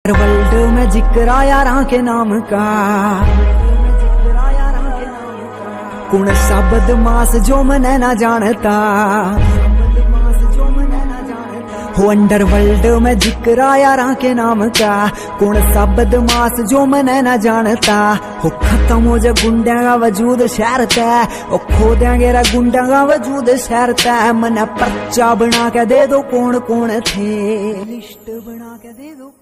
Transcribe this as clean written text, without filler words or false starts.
World में जिक्र आया राह के नाम का, कौन सा बदमाश जो मने ना जानता, हो अंडर वर्ल्ड में जिक्र आया राह के नाम का, कौन सा बदमाश जो मने ना जानता। हो खत्म हो जा गुंडा का वजूद शहर तय, ओ खो देंगे रा गुंडा का वजूद शहर तय। मने पर्चा बना के दे दो कौन कौन थे, लिस्ट बना के दे दो।